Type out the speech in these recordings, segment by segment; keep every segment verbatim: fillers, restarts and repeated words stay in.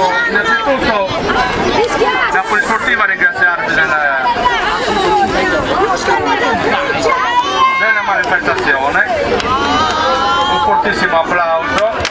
volevo innanzitutto Napoli Sportiva ringraziarvi della, della manifestazione, un fortissimo applauso.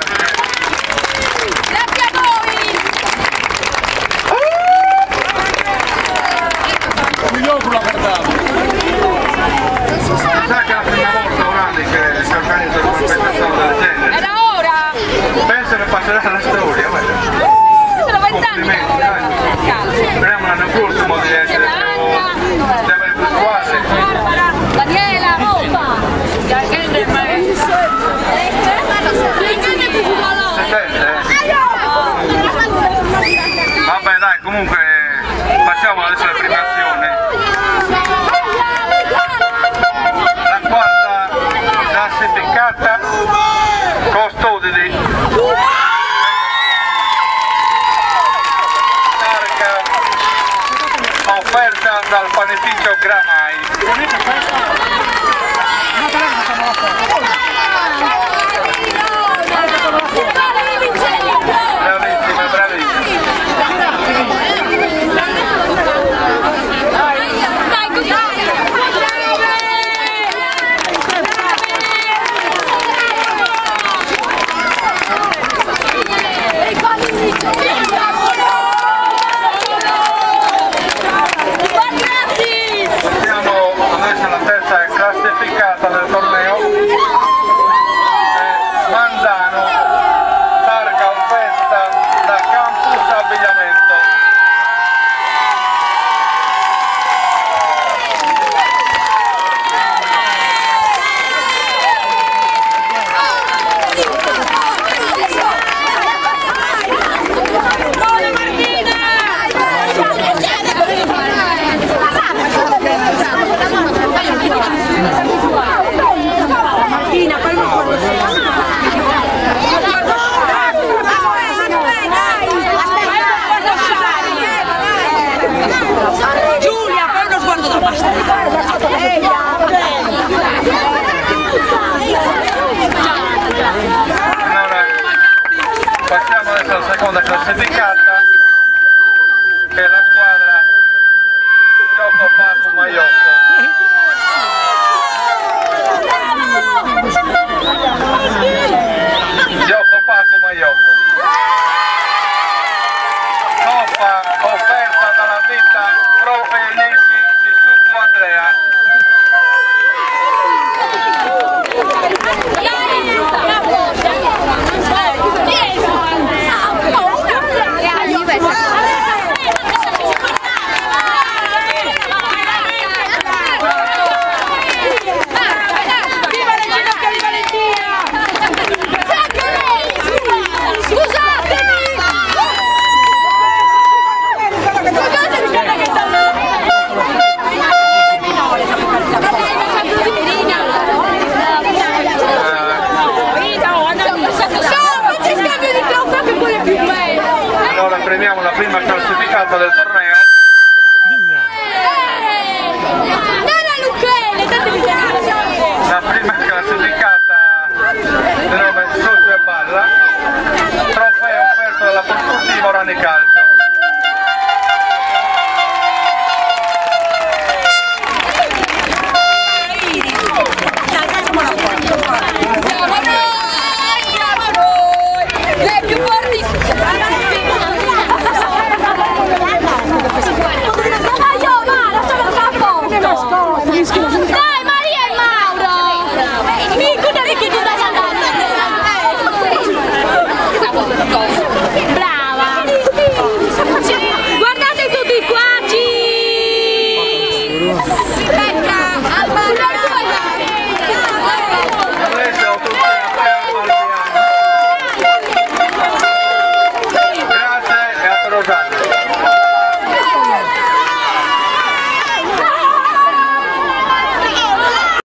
Sa che è la prima volta orale che si organizza una manifestazione del genere. Era ora! Penso che passerà alla storia. Sono vent'anni che speriamo l'anno prossimo di essere più, di avere più squadre. Daniela, vabbè dai, comunque facciamo adesso la premiazione. La quarta classificata custode di targa offerta dal panificio Gramai. Bravissime, bravissime. Classificata del torneo è Manzano, targa offerta da Campus Abbigliamento. Giulia, fai uno sguardo da pasta. Allora, passiamo adesso alla seconda classificata, che è la squadra Gioco Paco Maiocco. Gioco Paco Maiocco. Coppa offerta dalla ditta Pro Elisi di Succo Andrea. Premiamo la prima classificata del